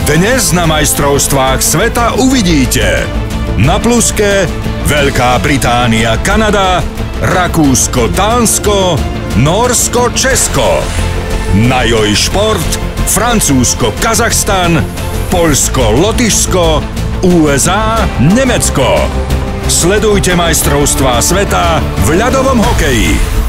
Dnes na majstrovstvách sveta uvidíte na pluske Veľká Británia, Kanada, Rakúsko, Dánsko, Nórsko, Česko. Na joj šport Francúzsko, Kazachstan, Poľsko, Lotyšsko, USA, Nemecko. Sledujte majstrovstvá sveta v ľadovom hokeji.